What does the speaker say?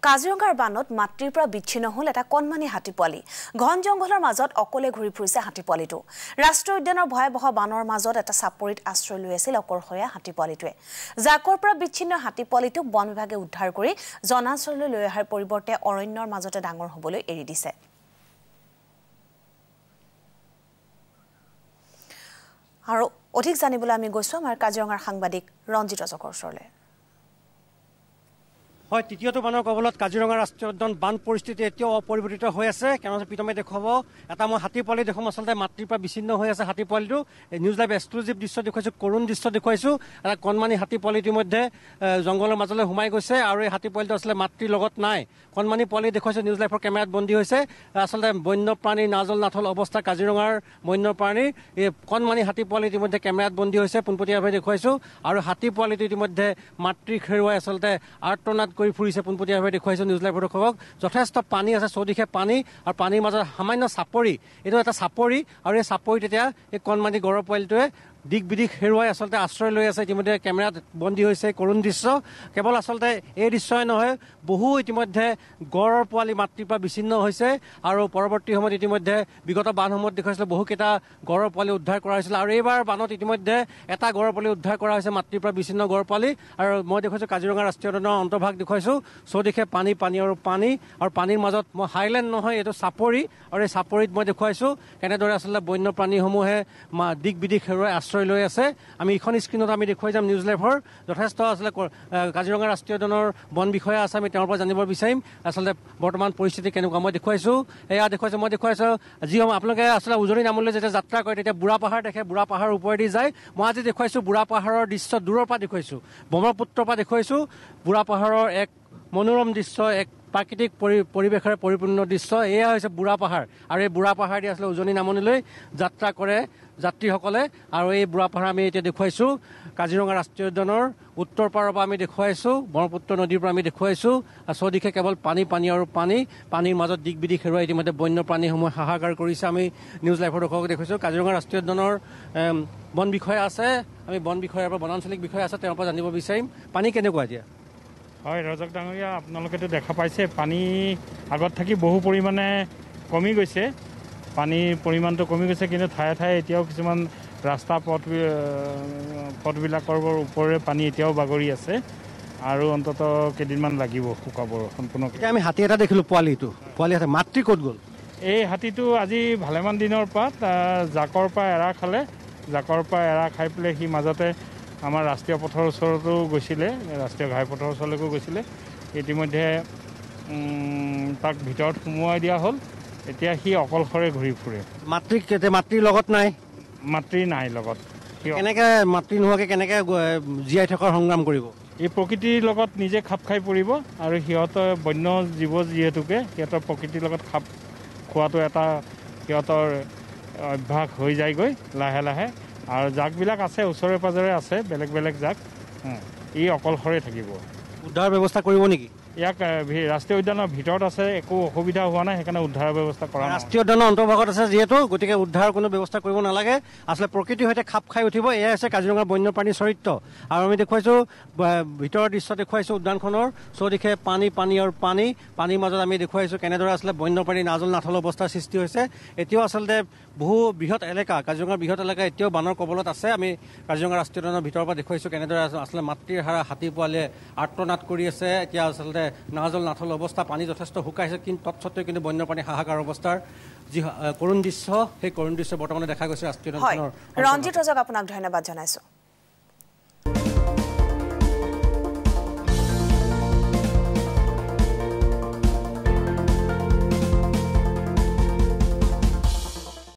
কাজিৰঙাৰ বানত মাতৃৰ পৰা বিচ্ছিন্ন হ'ল এটা কণমানি হাতী পোৱালি ঘন জংঘলৰ মাজত অকলে ঘূৰি ফুৰিছে হাতী পোৱালিটো ৰাষ্ট্ৰীয় উদ্যানৰ ভয়াবহ বানৰ মাজত এটা চাপৰিত আশ্ৰয় লৈ আছিল অকৰখয়া হাতী পোৱালিটোৱে জাকৰ পৰা বিচ্ছিন্ন হাতী পোৱালিটোক বন বিভাগে উদ্ধাৰ কৰি জনাঞ্চললৈ লৈ অহাৰ পৰিৱৰ্তে অৰণ্যৰ মাজতে ডাঙৰ হ'বলৈ এৰি দিছে আৰু অধিক জানিবলৈ আমি গৈছো আমাৰ কাজিৰঙাৰ সাংবাদিক ৰঞ্জিত ৰজকৰ ওচৰলৈ হয় তৃতীয়টো বানৰ কবলত কাজিৰঙা ৰাষ্ট্ৰীয় উদ্যান বান পৰিস্থিতি এতিয়াও অপৰিৱৰ্তিত হৈ আছে কাৰণ পিতমে দেখুৱাব এটা মই হাতী পোৱালি দেখুৱাম আচলতে মাতৃৰ পৰা বিচ্ছিন্ন হৈ আছে হাতী পোৱালিটো নিউজ লাইভ এক্সক্লুজিভ দৃশ্য দেখুৱাইছোঁ কৰুণ দৃশ্য দেখুৱাইছোঁ এটা কণমানি হাতী পোৱালি ইতিমধ্যে জংঘলৰ মাজলৈ সোমাই গৈছে আৰু এই হাতী পোৱালিটো আচলতে মাতৃৰ লগত নাই কণমানি পোৱালি দেখুৱাইছোঁ নিউজ লাইভৰ কেমেৰাত বন্দী হৈছে আচলতে বন্যপ্ৰাণী নাজল নাথল অৱস্থা কাজিৰঙাৰ বন্যপ্ৰাণীৰ এই কণমানি হাতী পোৱালি ইতিমধ্যে কেমেৰাত বন্দী হৈছে পোনপটীয়াভাৱে দেখুৱাইছোঁ আৰু হাতী পোৱালিটো ইতিমধ্যে মাতৃক হেৰুৱাই আচলতে আৰ্তনাদ কৰি ফুৰিছে পোনপটীয়াভাৱে দেখুৱাইছোঁ নিউজ লাইভৰ দৰ্শকক যথেষ্ট পানী আছে চৌদিশে পানী আৰু পানীৰ মাজত সামান্য চাপৰি এইটো এটা চাপৰি আৰু এই চাপৰিত এতিয়া এই কণমানি গড় পোৱালিটোৱে দিক বিদিক হেৰুৱাই আচলতে আশ্ৰয় লৈ আছে ইতিমধ্যে কেমেৰাত বন্দী হৈছে কৰুণ দৃশ্য কেৱল আচলতে এই দৃশ্যই নহয় বহু ইতিমধ্যে গড়ৰ পোৱালি মাতৃৰ পৰা বিচ্ছিন্ন হৈছে আৰু পৰৱৰ্তী সময়ত ইতিমধ্যে বিগত বানসমূহত দেখুৱাইছিলে বহুকেইটা গড়ৰ পোৱালি উদ্ধাৰ কৰা হৈছিল আৰু এইবাৰ বানত ইতিমধ্যে এটা গড়ৰ পোৱালি উদ্ধাৰ কৰা হৈছে মাতৃৰ পৰা বিচ্ছিন্ন গড় পোৱালি আৰু মই দেখুৱাইছোঁ কাজিৰঙা ৰাষ্ট্ৰীয় উদ্যানৰ অন্তৰ্ভাগ দেখুৱাইছোঁ চৌদিশে পানী আৰু পানীৰ মাজত মই হাইলেণ্ড নহয় এইটো চাপৰি আৰু এই চাপৰিত মই দেখুৱাইছোঁ কেনেদৰে আচলতে বন্যপ্ৰাণীসমূহে দিক বিদিক হেৰুৱাই আশ্ৰয় লৈ আছে আমি এইখন স্ক্ৰীণত আমি দেখুৱাই যাম নিউজ লাইভৰ যথেষ্ট আচলতে কাজিৰঙা ৰাষ্ট্ৰীয় উদ্যানৰ বন বিষয়া আছে আমি তেওঁৰ পৰা জানিব বিচাৰিম আচলতে বৰ্তমান পৰিস্থিতি কেনেকুৱা মই দেখুৱাইছোঁ এয়া দেখুৱাইছোঁ যি আপোনালোকে আচলতে উজনি নামলৈ যেতিয়া যাত্ৰা কৰে তেতিয়া বুঢ়া পাহাৰ দেখে বুঢ়া পাহাৰৰ ওপৰেদি যায় মই আজি দেখুৱাইছোঁ বুঢ়া পাহাৰৰ দৃশ্য দূৰৰ পৰা দেখুৱাইছোঁ ব্ৰহ্মপুত্ৰৰ পৰা দেখুৱাইছোঁ বুঢ়া পাহাৰৰ এক মনোৰম দৃশ্য এক প্ৰাকৃতিক পৰিৱেশেৰে পৰিপূৰ্ণ দৃশ্য এয়া হৈছে বুঢ়া পাহাৰ আৰু এই বুঢ়া পাহাৰ দি আচলতে উজনি নামনিলৈ যাত্ৰা কৰে যাত্ৰীসকলে আৰু এই বুঢ়া পাহাৰ আমি এতিয়া দেখুৱাইছোঁ কাজিৰঙা ৰাষ্ট্ৰীয় উদ্যানৰ উত্তৰ পাৰৰ পৰা আমি দেখুৱাইছোঁ ব্ৰহ্মপুত্ৰ নদীৰ পৰা আমি দেখুৱাইছোঁ চৌদিশে কেৱল পানী আৰু পানীৰ মাজত দিক বিদিক হেৰুৱাই ইতিমধ্যে বন্যপ্ৰাণীসমূহে হাহাকাৰ কৰিছে আমি নিউজ লাইভৰ দৰ্শকক দেখুৱাইছোঁ কাজিৰঙা ৰাষ্ট্ৰীয় উদ্যানৰ বন বিষয়া আছে আমি বন বিষয়াৰ পৰা বনাঞ্চলিক বিষয়া আছে তেওঁৰ পৰা জানিব বিচাৰিম পানী কেনেকুৱা এতিয়া হয় ৰজক ডাঙৰীয়া আপোনালোকেতো দেখা পাইছে পানী আগত থাকি বহু পৰিমাণে কমি গৈছে পানীৰ পৰিমাণটো কমি গৈছে কিন্তু ঠায়ে ঠায়ে এতিয়াও কিছুমান ৰাস্তা পথবিলাকৰ ওপৰেৰে পানী এতিয়াও বাগৰি আছে আৰু অন্তত কেইদিনমান লাগিব শুকাবৰ সম্পূৰ্ণ আমি হাতী এটা দেখিলোঁ পোৱালি হাতী মাতৃ ক'ত গ'ল এই হাতীটো আজি ভালেমান দিনৰ পৰা জাকৰ পৰা এৰা খালে জাকৰ পৰা এৰা খাই পেলাই সি মাজতে আমাৰ ৰাষ্ট্ৰীয় পথৰ ওচৰতো গৈছিলে ৰাষ্ট্ৰীয় ঘাইপথৰ ওচৰলৈকো গৈছিলে ইতিমধ্যে তাক ভিতৰত সোমোৱাই দিয়া হ'ল এতিয়া সি অকলশৰে ঘূৰি ফুৰে মাতৃৰ লগত নাই মাতৃ নাই লগত কেনেকৈ মাতৃ নোহোৱাকৈ কেনেকৈ জীয়াই থকাৰ সংগ্ৰাম কৰিব এই প্ৰকৃতিৰ লগত নিজে খাপ খাই পৰিব আৰু সিহঁতৰ বন্য জীৱ যিহেতুকে সিহঁতৰ প্ৰকৃতিৰ লগত খাপ খোৱাটো এটা সিহঁতৰ অভ্যাস হৈ যায়গৈ লাহে লাহে আৰু জাকবিলাক আছে ওচৰে পাজৰে আছে বেলেগ জাক ই অকলশৰে থাকিব উদ্ধাৰ ব্যৱস্থা কৰিব নেকি ইয়াক ৰাষ্ট্ৰীয় উদ্যানৰ ভিতৰত আছে একো অসুবিধা হোৱা নাই সেইকাৰণে উদ্ধাৰৰ ব্যৱস্থা কৰা ৰাষ্ট্ৰীয় উদ্যানৰ অন্তৰ্ভাগত আছে যিহেতু গতিকে উদ্ধাৰৰ কোনো ব্যৱস্থা কৰিব নালাগে আচলতে প্ৰকৃতিৰ সৈতে খাপ খাই উঠিব এয়া হৈছে কাজিৰঙাৰ বন্যপ্ৰাণীৰ চৰিত্ৰ আৰু আমি দেখুৱাইছোঁ ভিতৰৰ দৃশ্য দেখুৱাইছোঁ উদ্যানখনৰ চৌদিশে পানীৰ মাজত আমি দেখুৱাইছোঁ কেনেদৰে আচলতে বন্যপ্ৰাণী নাজল নাথল অৱস্থাৰ সৃষ্টি হৈছে এতিয়াও আচলতে বহু বৃহৎ এলেকা কাজিৰঙাৰ বৃহৎ এলেকা এতিয়াও বানৰ কবলত আছে আমি কাজিৰঙা ৰাষ্ট্ৰীয় উদ্যানৰ ভিতৰৰ পৰা দেখুৱাইছোঁ কেনেদৰে আচলতে মাতৃৰ হাৰা হাতী পোৱালীয়ে আৰ্তনাদ কৰি আছে এতিয়া আচলতে নাজল নাথল অৱস্থা পানী যথেষ্ট শুকাইছে কিন্তু তৎসত্ত্বেও কিন্তু বন্যপ্ৰাণী হাহাকাৰ অৱস্থাৰ যি কৰুণ দৃশ্য সেই কৰুণ দৃশ্য বৰ্তমানে দেখা গৈছে ৰাষ্ট্ৰীয় উদ্যানৰ ৰঞ্জিত ৰজক আপোনাক ধন্যবাদ জনাইছোঁ